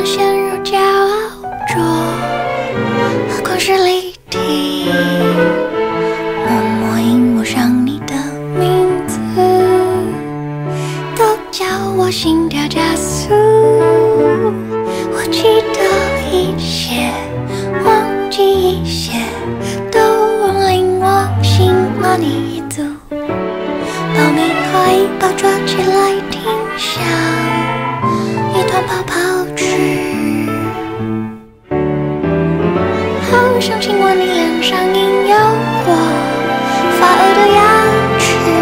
们陷入骄傲中，何况是离题。默默荧幕上你的名字，都叫我心跳加速。我记得一些，忘记一些，都令我心乱一度。爆米花一把抓起来，挺像一团泡泡纸。好想亲吻你脸上印有我发恶的牙齿。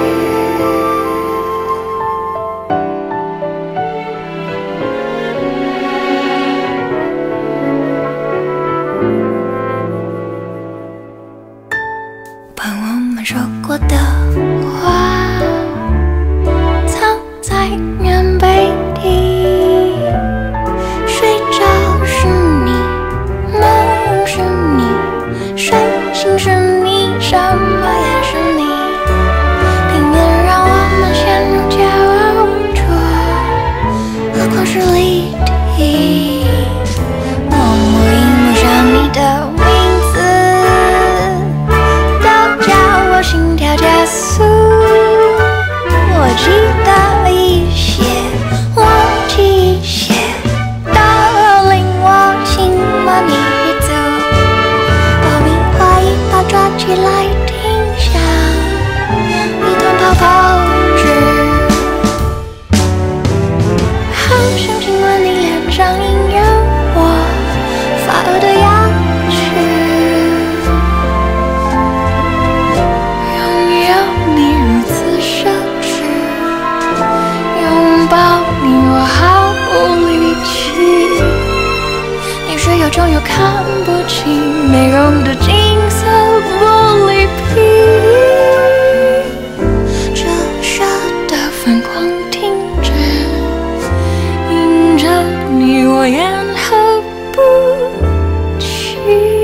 把我们说过的话藏在棉被底，睡着是你，梦是你，睡醒是你，什么也是你，避免让我们陷入骄傲中，何况是离题。默默荧幕上你的名字，都叫我心跳加速。我记得一些，忘记一些，都令我心乱一度。爆米花一把抓起来，挺像一团泡泡纸。好想亲吻你脸上印有我发恶的牙齿，拥有你如此奢侈，拥抱你我毫无力气。你是有种又看不清美容的金色玻璃瓶，折射的泛光停止，映着你我言和不齐。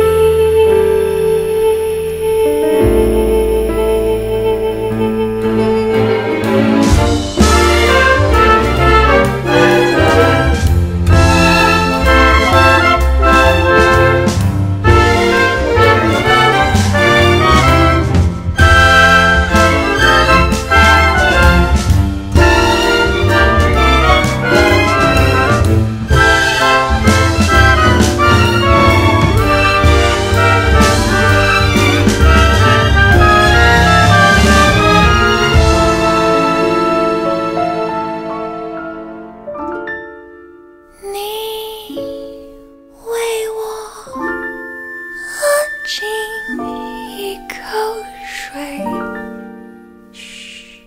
你为我喝进一口水，嘘，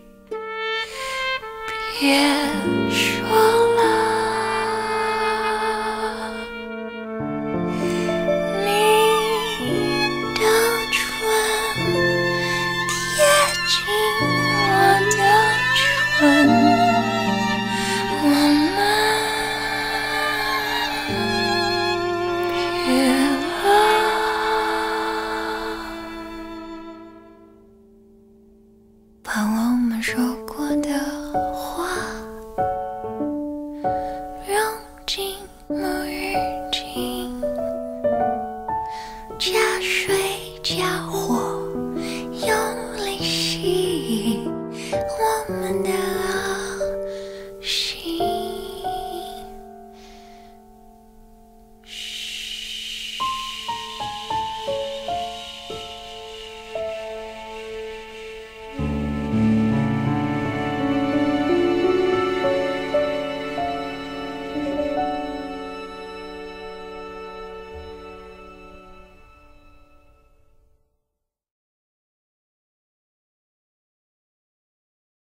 别说了。你的唇贴近我的唇，我们别了。把我们说过的话融进母语。